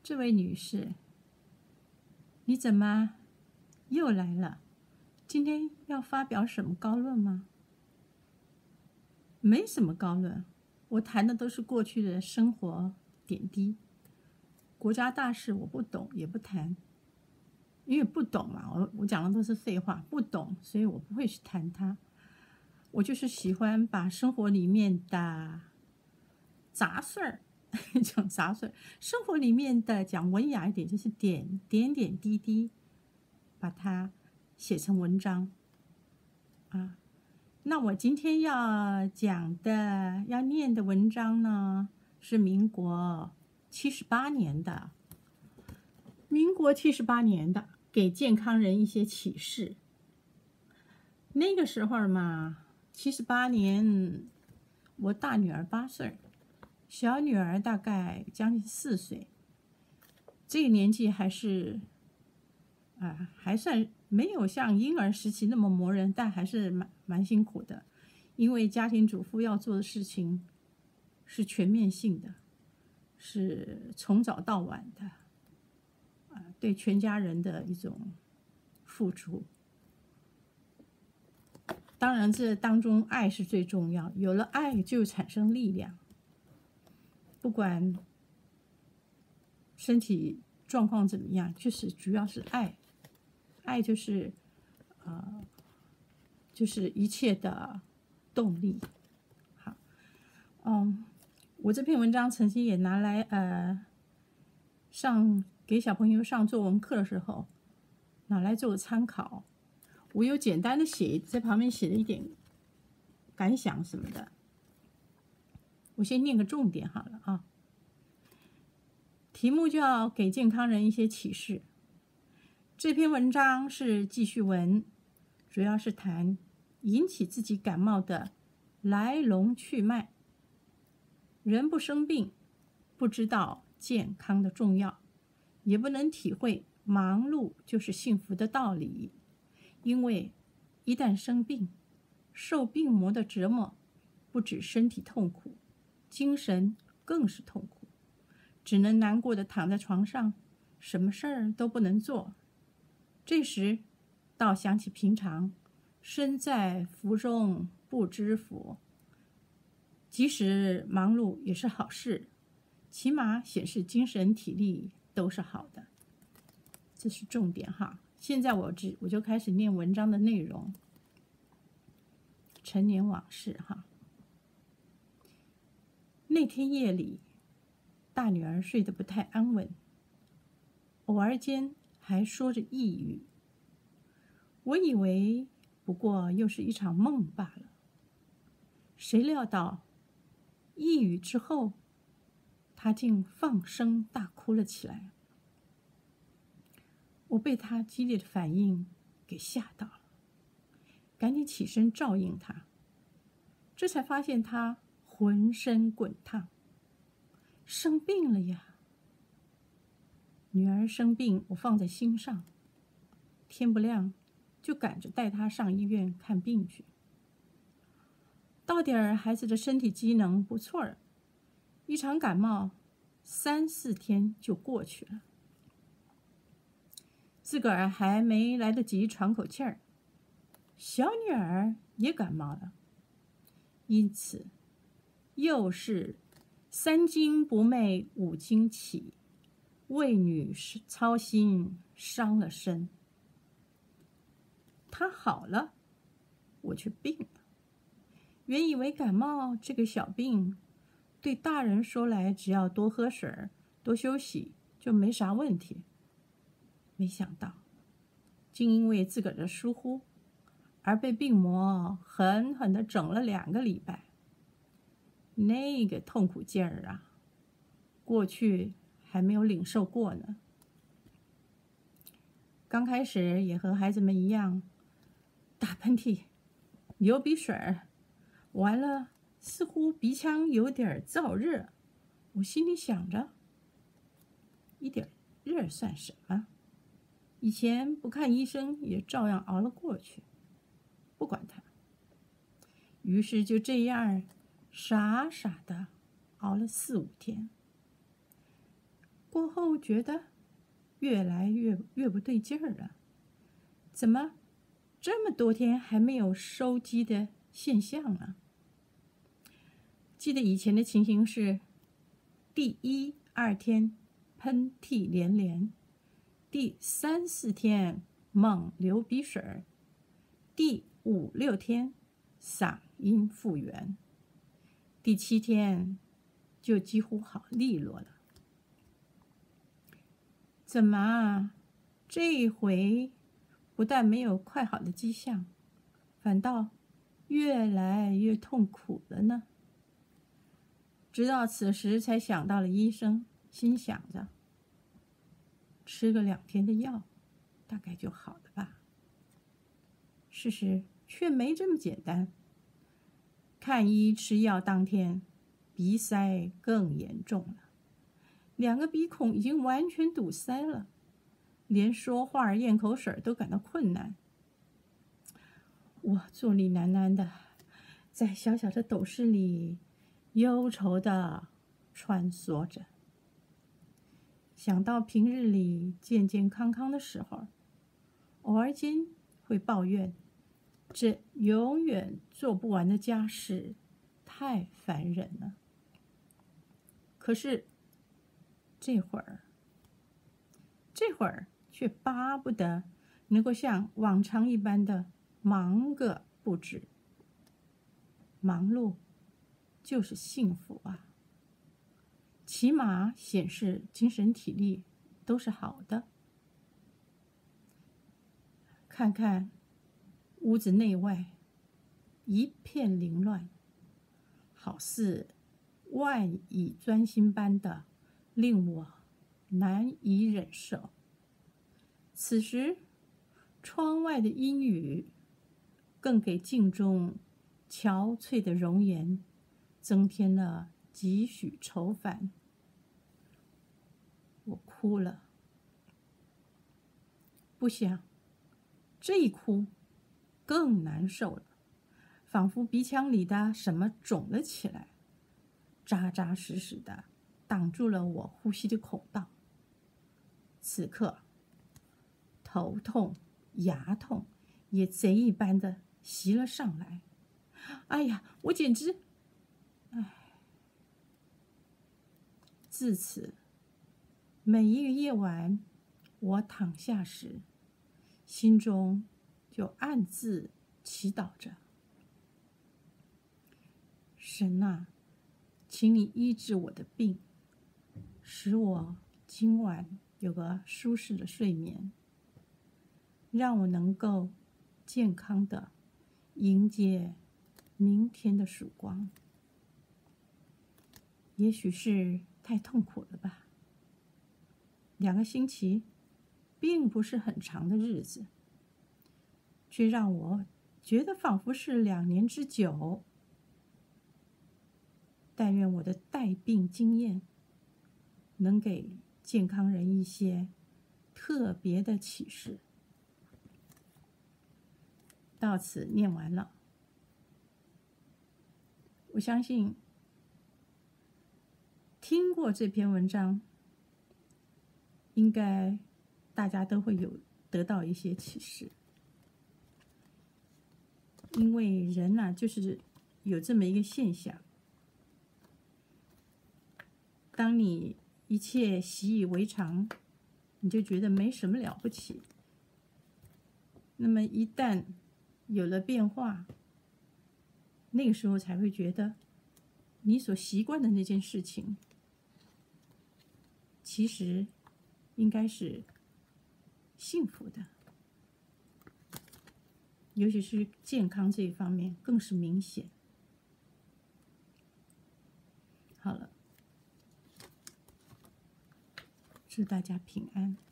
这位女士，你怎么又来了？今天要发表什么高论吗？没什么高论，我谈的都是过去的生活点滴，国家大事我不懂也不谈，因为不懂嘛，我讲的都是废话，不懂，所以我不会去谈它。我就是喜欢把生活里面的杂事儿讲杂事儿，生活里面的讲文雅一点，就是点滴滴，把它写成文章啊。那我今天要讲的、要念的文章呢，是民国78年的。民国78年的，给健康人一些启示。那个时候嘛，78年，我大女儿8岁，小女儿大概将近4岁。这个年纪还是还算没有像婴儿时期那么磨人，但还是蛮辛苦的，因为家庭主妇要做的事情是全面性的，是从早到晚的，对全家人的一种付出。当然，这当中爱是最重要，有了爱就产生力量，不管身体状况怎么样，就是主要是爱。爱就是就是一切的动力。好，我这篇文章曾经也拿来给小朋友上作文课的时候拿来做参考。我有简单的在旁边写了一点感想什么的。我先念个重点好了啊。题目叫给健康人一些启示。这篇文章是记叙文，主要是谈引起自己感冒的来龙去脉。人不生病，不知道健康的重要，也不能体会忙碌就是幸福的道理。因为一旦生病，受病魔的折磨，不止身体痛苦，精神更是痛苦，只能难过的躺在床上，什么事儿都不能做。这时倒想起平常身在福中不知福，即使忙碌也是好事，起码显示精神体力都是好的。这是重点哈。现在我就开始念文章的内容。陈年往事哈。那天夜里，大女儿睡得不太安稳，偶尔间还说着抑郁。我以为不过又是一场梦罢了，谁料到抑郁之后，她竟放声大哭了起来。我被她激烈的反应给吓到了，赶紧起身照应她，这才发现她浑身滚烫，生病了呀。女儿生病，我放在心上，天不亮就赶着带她上医院看病去。到点儿，孩子的身体机能不错儿，一场感冒3、4天就过去了。自个儿还没来得及喘口气儿，小女儿也感冒了，因此又是3经不寐5经起，为女操心伤了身。她好了，我却病了。原以为感冒这个小病，对大人说来只要多喝水、多休息就没啥问题。没想到，竟因为自个儿的疏忽，而被病魔狠狠地整了2个礼拜。那个痛苦劲儿啊，过去还没有领受过呢。刚开始也和孩子们一样，打喷嚏、流鼻水儿，完了似乎鼻腔有点燥热。我心里想着，一点热算什么？以前不看医生也照样熬了过去，不管它。于是就这样傻傻的熬了4、5天。 过后觉得越来越不对劲儿了，怎么这么多天还没有收鸡的现象呢？记得以前的情形是，第1、2天喷嚏连连，第3、4天猛流鼻水，第5、6天嗓音复原，第7天就几乎好利落了。怎么啊？这一回不但没有快好的迹象，反倒越来越痛苦了呢？直到此时才想到了医生，心想着吃个2天的药，大概就好了吧。事实却没这么简单。看医吃药当天，鼻塞更严重了，2个鼻孔已经完全堵塞了，连说话咽口水都感到困难。我坐立难安的在小小的斗室里忧愁地穿梭着，想到平日里健健康康的时候，偶尔间会抱怨这永远做不完的家事太烦人了。可是这会儿却巴不得能够像往常一般的忙个不止。忙碌就是幸福啊，起码显示精神体力都是好的。看看屋子内外一片凌乱，好似万蚁钻心般的令我难以忍受。此时窗外的阴雨更给镜中憔悴的容颜增添了几许愁烦。我哭了，不想这一哭更难受了，仿佛鼻腔里的什么肿了起来，扎扎实实的挡住了我呼吸的孔道。此刻头痛牙痛也贼一般的袭了上来。哎呀，我简直……自此每一个夜晚我躺下时，心中就暗自祈祷着：神啊，请你医治我的病，使我今晚有个舒适的睡眠，让我能够健康的迎接明天的曙光。也许是太痛苦了吧，2个星期并不是很长的日子，却让我觉得仿佛是2年之久。但愿我的带病经验能给健康人一些特别的启示。到此念完了。我相信听过这篇文章，应该大家都会有得到一些启示。因为人啊，就是有这么一个现象，当你一切习以为常，你就觉得没什么了不起。那么一旦有了变化，那个时候才会觉得你所习惯的那件事情，其实应该是幸福的。尤其是健康这一方面更是明显。好了，祝大家平安。